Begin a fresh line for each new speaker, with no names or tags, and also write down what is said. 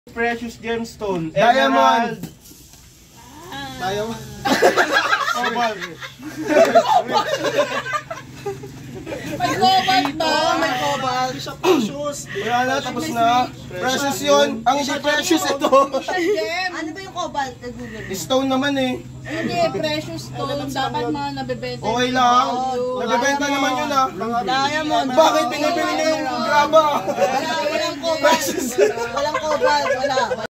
Precious gemstone.
Diamond. Diamond.
Cobalt.
May cobalt ba?
May cobalt. Precious. Wala na, tapos na. Precious yun. Ang hindi precious ito.
Ano ba yung cobalt?
Stone naman eh.
Hindi, precious stone. Dapat mga nabibenta.
Okay lang. Nabibenta naman yun ah.
Diamond.
Bakit binibili niyo yung graba?
Walang cobalt. Walang cobalt. Wala.